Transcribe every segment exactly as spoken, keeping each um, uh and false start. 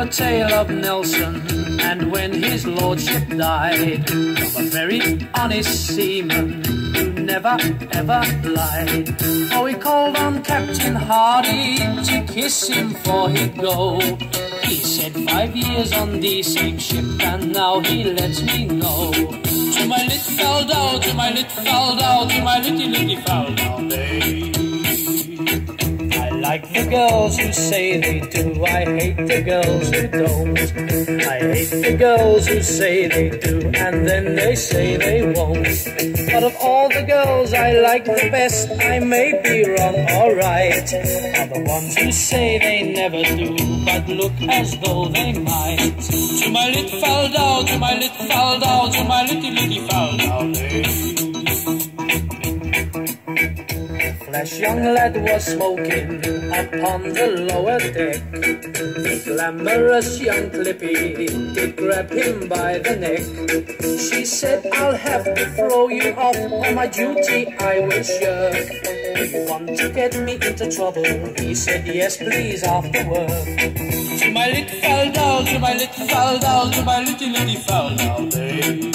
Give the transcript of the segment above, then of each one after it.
tale of Nelson, and when his lordship died, from a very honest seaman who never ever lied. Oh, he called on Captain Hardy to kiss him before he'd go. He said five years on the same ship, and now he lets me know. To my lit foul dow, to my lit foul dow, to my litty litty foul dow, babe. I like the girls who say they do, I hate the girls who don't. I hate the girls who say they do, and then they say they won't. But of all the girls I like the best, I may be wrong or right, are the ones who say they never do, but look as though they might. To my lit foul dow, to my lit foul dow, to my litty litty foul dow, babe. Flash young lad was smoking upon the lower deck. The glamorous young Clippy did grab him by the neck. She said, I'll have to throw you off, on my duty I will shirk. Do you want to get me into trouble? He said, yes please, after work. To my lit foul dow, to my lit foul dow, to my litty litty foul dow, babe.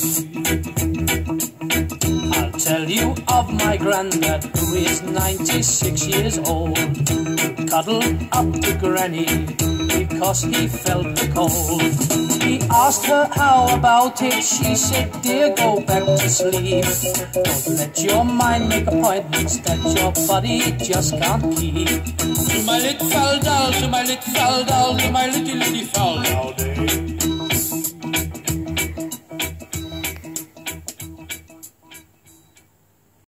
Tell you of my granddad, who is ninety-six years old, who cuddled up to Granny because he felt the cold. He asked her how about it, she said, dear, go back to sleep. Don't let your mind make appointments that your body just can't keep. To my lit foul doll, to my lit foul doll, to my litty litty foul doll, babe.